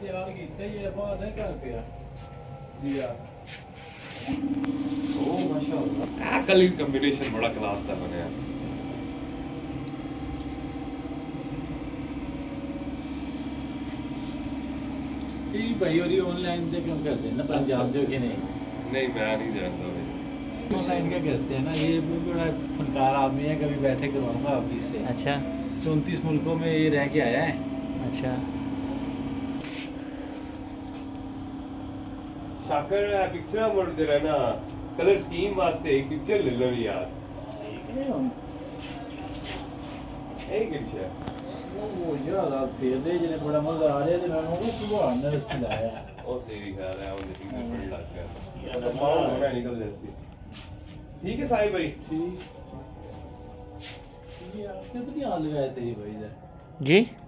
तैयार किया ये बात है कर पिया जी यार ओ माशाल्लाह कलर कॉम्बिनेशन बड़ा क्लास था बने ये भाई और ये ऑनलाइन से क्यों करते हैं ना पंजाब जो कि नहीं नहीं मैं नहीं जानता ऑनलाइन क्या करते हैं ना ये बड़ा फनकार आदमी है कभी बैठे करवाऊंगा ऑफिस से अच्छा 34 मुल्कों में ये रह के आया है अच्छा शाकर पिक्चर मोड़ दे रहा ना कलर स्कीम वास्ते एक पिक्चर ले लो यार एक पिक्चर वो यार फिर दे जने बड़ा मजा आ रहा है मैं वो सुबह अंदर से लाया और तेरी ख्याल है और देखी मैं बड़ी लग गया यार माल होना निकल जैसी ठीक है साहिब भाई ठीक ये आपने तो नहीं हाल लगाए थे ये भाई इधर जी